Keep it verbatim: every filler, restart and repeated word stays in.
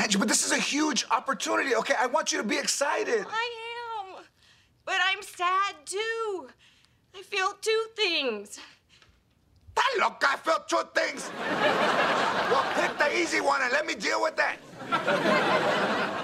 Angie, but this is a huge opportunity, okay? I want you to be excited. I am. But I'm sad, too. I feel two things. That loca, I felt two things. Well, pick the easy one and let me deal with that.